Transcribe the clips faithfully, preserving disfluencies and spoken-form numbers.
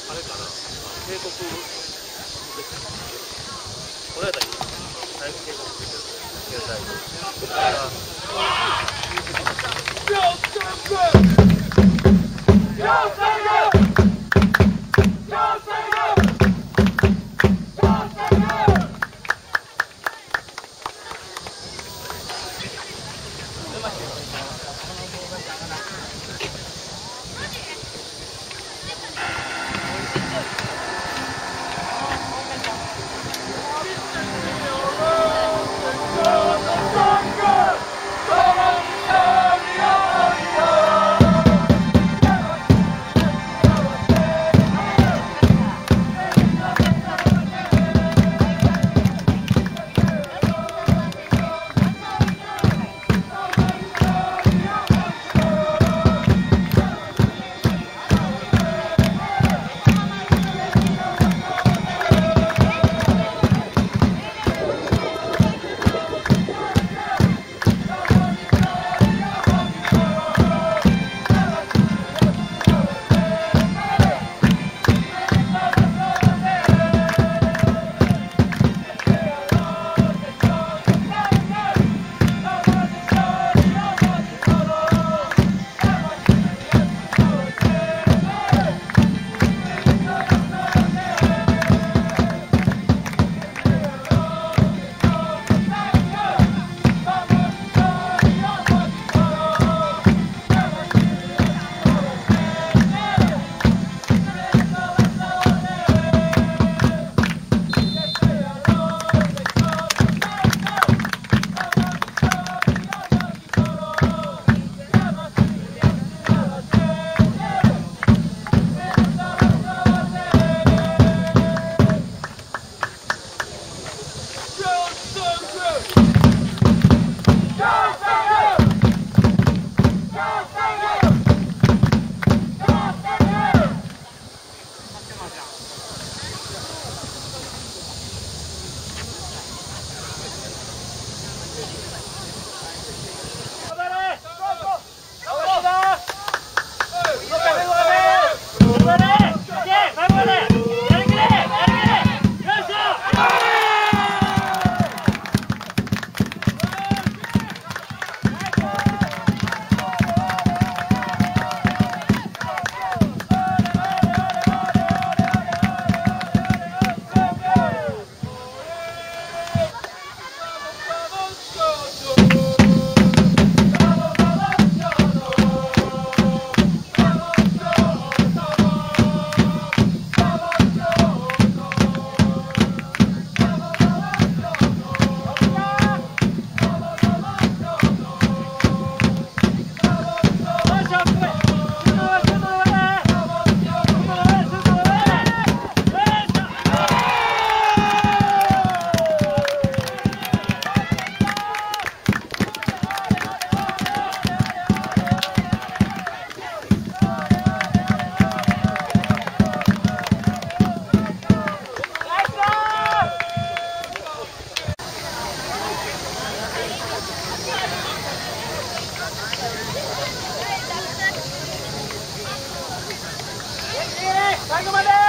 あれかな、渓谷です。これやったらいい。最後渓谷ついてる。携帯に。 最後まで。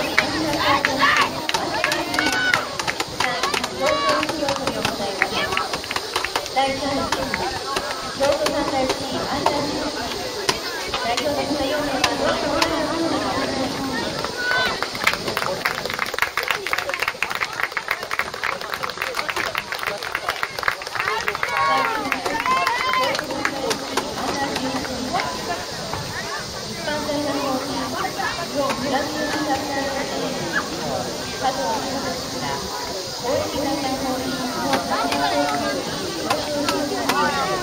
ございます。 大チャンス、京都サンダ エフシー アンダーじゅうはち、代表的なよんめいはどうぞご覧ください。グラビューサッカー連盟加藤弘から公益財団法人のさんねん生により表彰状が授与されます。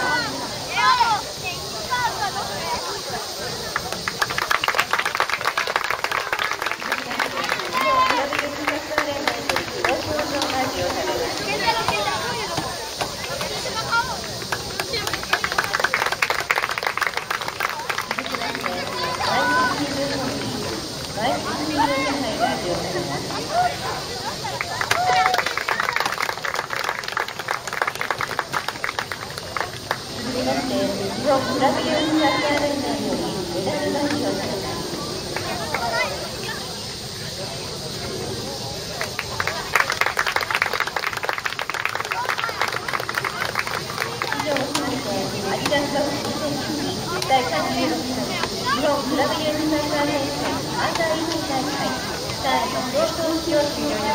ライフスピード手配が授与されます。続きまして、日本グラビューサッカー連盟によりメダルが授与されます。以上をもちまして、アディダスカップにせんじゅうにだいさんじゅうろくかい日本グラビューサッカー選手権アンダーじゅうに大会さんい表彰式を終了いたします。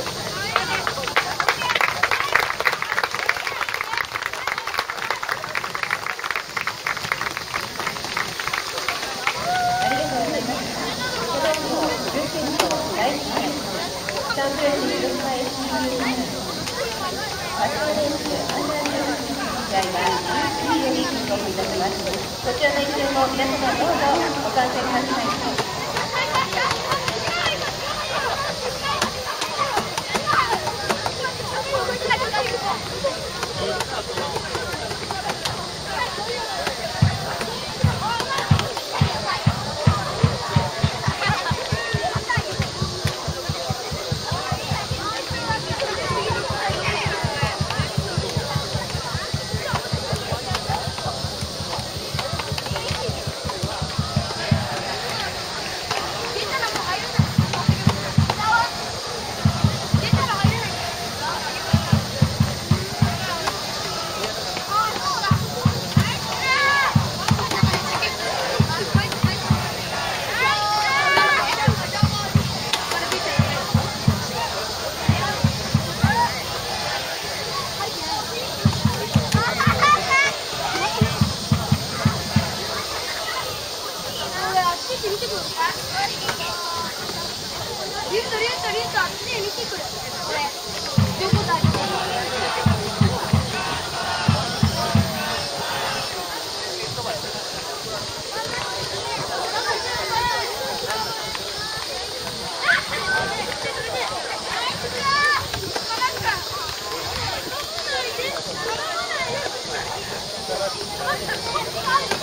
ありがとうございました。この後、準決勝だいいち試合サンフレッチェ広島 エフシー 優勝パスタレースアンダーじゅうはちの試合はじゅういちじよりキックオフいたします。こちらの一戦も皆様どうぞご観戦ください。 リュットリュットリュットあっちで見てくる。これどこだっけ。あ